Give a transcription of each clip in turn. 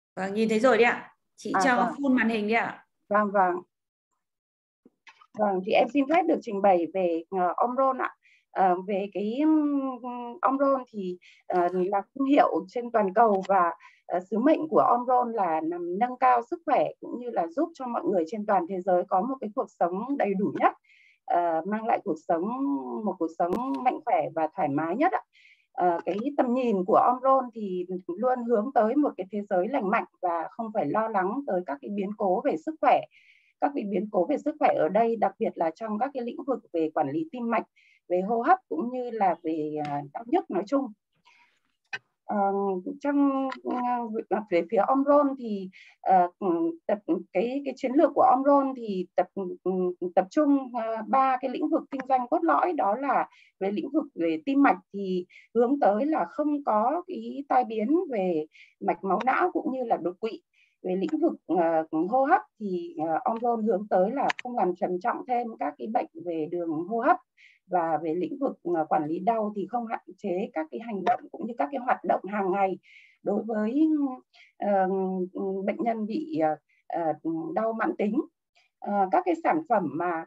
Vâng, nhìn thấy rồi đấy ạ. Chị cho Vâng. full màn hình đi ạ. Vâng, vâng. Vâng, thì em xin phép được trình bày về Omron ạ. Về cái Omron thì là thương hiệu trên toàn cầu, và sứ mệnh của Omron là nằm nâng cao sức khỏe cũng như là giúp cho mọi người trên toàn thế giới có một cái cuộc sống đầy đủ nhất, mang lại một cuộc sống mạnh khỏe và thoải mái nhất ạ. Cái tầm nhìn của Omron thì luôn hướng tới một cái thế giới lành mạnh và không phải lo lắng tới các cái biến cố về sức khỏe. Các cái biến cố về sức khỏe ở đây đặc biệt là trong các cái lĩnh vực về quản lý tim mạch, về hô hấp cũng như là về đau nhức nói chung. Về phía Omron thì cái chiến lược của Omron thì tập trung ba cái lĩnh vực kinh doanh cốt lõi, đó là về lĩnh vực về tim mạch thì hướng tới là không có cái tai biến về mạch máu não cũng như là đột quỵ. Về lĩnh vực hô hấp thì Omron hướng tới là không làm trầm trọng thêm các cái bệnh về đường hô hấp, và về lĩnh vực quản lý đau thì không hạn chế các cái hành động cũng như các cái hoạt động hàng ngày đối với bệnh nhân bị đau mãn tính. Các cái sản phẩm mà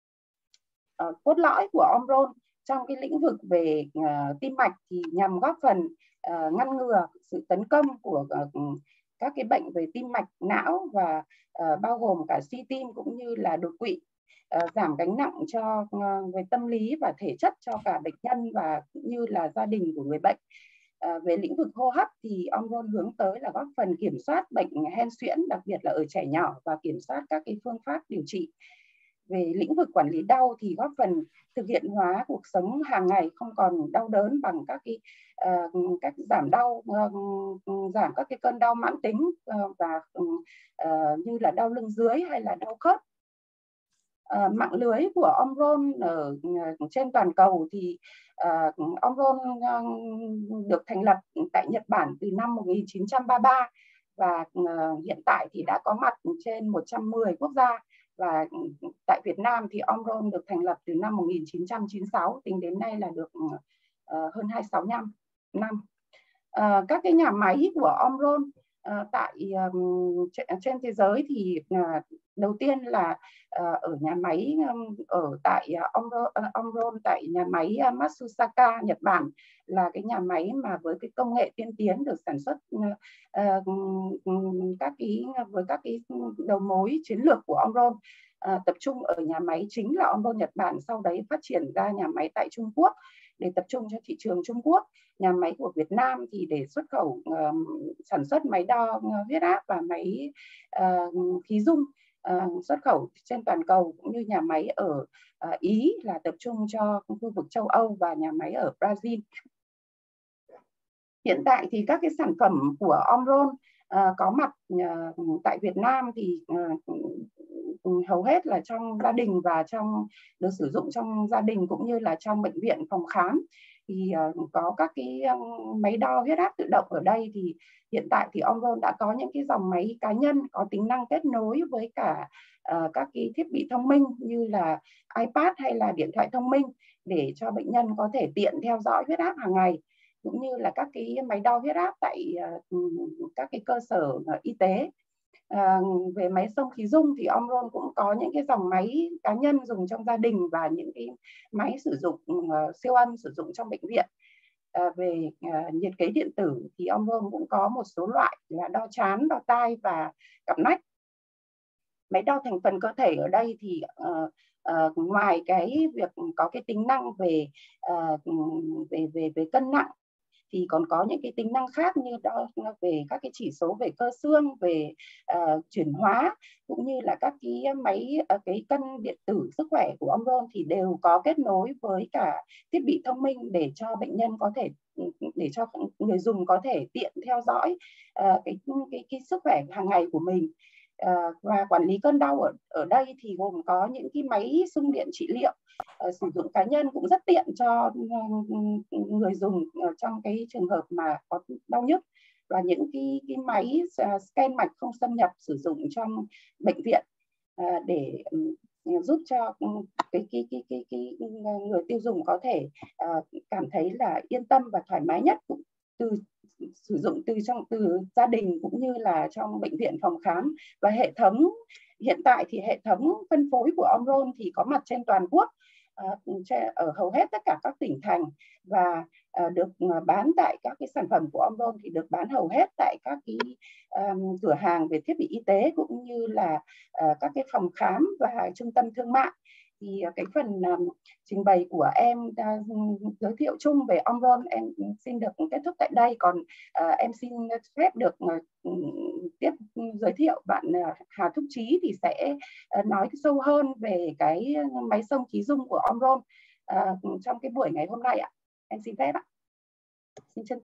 cốt lõi của Omron trong cái lĩnh vực về tim mạch thì nhằm góp phần ngăn ngừa sự tấn công của các cái bệnh về tim mạch não, và bao gồm cả suy tim cũng như là đột quỵ, giảm gánh nặng cho về tâm lý và thể chất cho cả bệnh nhân và cũng như là gia đình của người bệnh. Về lĩnh vực hô hấp thì Omron hướng tới là góp phần kiểm soát bệnh hen suyễn, đặc biệt là ở trẻ nhỏ, và kiểm soát các cái phương pháp điều trị. Về lĩnh vực quản lý đau thì góp phần thực hiện hóa cuộc sống hàng ngày, không còn đau đớn bằng các cái cách giảm đau, giảm các cái cơn đau mãn tính và như là đau lưng dưới hay là đau khớp. Mạng lưới của Omron ở trên toàn cầu thì Omron được thành lập tại Nhật Bản từ năm 1933, và hiện tại thì đã có mặt trên 110 quốc gia. Và tại Việt Nam thì Omron được thành lập từ năm 1996, tính đến nay là được hơn 26 năm. Các cái nhà máy của Omron tại trên thế giới thì đầu tiên là ở nhà máy ở tại Omron tại nhà máy Matsusaka, Nhật Bản, là cái nhà máy mà với cái công nghệ tiên tiến được sản xuất với các cái đầu mối chiến lược của Omron. Tập trung ở nhà máy chính là Omron Nhật Bản, sau đấy phát triển ra nhà máy tại Trung Quốc để tập trung cho thị trường Trung Quốc. Nhà máy của Việt Nam thì để xuất khẩu sản xuất máy đo huyết áp và máy khí dung xuất khẩu trên toàn cầu, cũng như nhà máy ở Ý là tập trung cho khu vực châu Âu, và nhà máy ở Brazil. Hiện tại thì các cái sản phẩm của Omron có mặt tại Việt Nam thì hầu hết là trong gia đình và được sử dụng trong gia đình cũng như là trong bệnh viện phòng khám. Thì có các cái máy đo huyết áp tự động ở đây. Thì hiện tại thì Omron đã có những cái dòng máy cá nhân có tính năng kết nối với cả các cái thiết bị thông minh như là iPad hay là điện thoại thông minh, để cho bệnh nhân có thể tiện theo dõi huyết áp hàng ngày, cũng như là các cái máy đo huyết áp tại các cái cơ sở y tế. Về máy xông khí dung thì Omron cũng có những cái dòng máy cá nhân dùng trong gia đình và những cái máy sử dụng siêu âm sử dụng trong bệnh viện. Về nhiệt kế điện tử thì Omron cũng có một số loại là đo trán, đo tai và cặp nách. Máy đo thành phần cơ thể ở đây thì ngoài cái việc có cái tính năng về cân nặng thì còn có những cái tính năng khác như đó về các cái chỉ số về cơ xương, về chuyển hóa, cũng như là các cái máy cái cân điện tử sức khỏe của Omron thì đều có kết nối với cả thiết bị thông minh để cho bệnh nhân có thể, để cho người dùng có thể tiện theo dõi cái sức khỏe hàng ngày của mình. Và quản lý cơn đau ở đây thì gồm có những cái máy xung điện trị liệu sử dụng cá nhân, cũng rất tiện cho người dùng trong cái trường hợp mà có đau nhức, và những cái máy scan mạch không xâm nhập sử dụng trong bệnh viện để giúp cho cái người tiêu dùng có thể cảm thấy là yên tâm và thoải mái nhất sử dụng từ gia đình cũng như là trong bệnh viện phòng khám. Và hiện tại thì hệ thống phân phối của Omron thì có mặt trên toàn quốc, ở hầu hết tất cả các tỉnh thành, và được bán tại các cái sản phẩm của Omron thì được bán hầu hết tại các cái cửa hàng về thiết bị y tế cũng như là các cái phòng khám và trung tâm thương mại. Thì cái phần trình bày của em giới thiệu chung về Omron em xin được kết thúc tại đây. Còn em xin phép được tiếp giới thiệu bạn Hà Thúc Trí thì sẽ nói sâu hơn về cái máy xông khí dung của Omron trong cái buổi ngày hôm nay ạ. Em xin phép ạ. Xin chân